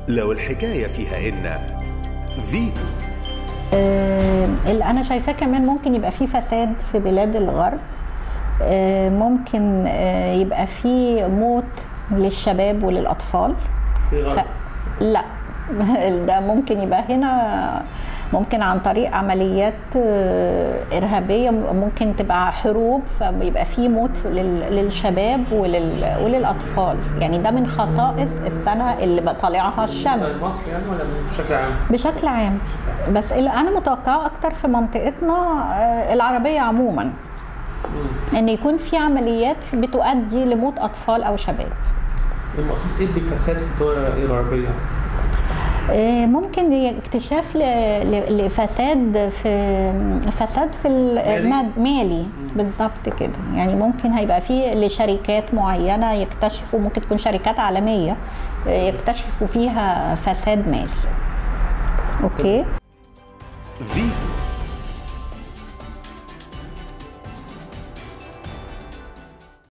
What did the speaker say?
لو الحكاية فيها إن فيتو. اللي أنا شايفاه كمان ممكن يبقى فيه فساد في بلاد الغرب. ممكن يبقى فيه موت للشباب وللأطفال في غرب. لا ده ممكن يبقى هنا، ممكن عن طريق عمليات إرهابية، ممكن تبقى حروب فيبقى فيه موت للشباب وللأطفال. يعني ده من خصائص السنة اللي بطالعها الشمس. مصر يعني ولا بشكل عام؟ بشكل عام، بس اللي أنا متوقعه أكتر في منطقتنا العربية عموما ان يكون في عمليات بتؤدي لموت اطفال او شباب. المقصود ايه بفساد في الدول الغربيه؟ ممكن اكتشاف لفساد في المالي بالظبط كده. يعني ممكن هيبقى في لشركات معينه يكتشفوا، ممكن تكون شركات عالميه يكتشفوا فيها فساد مالي. اوكي.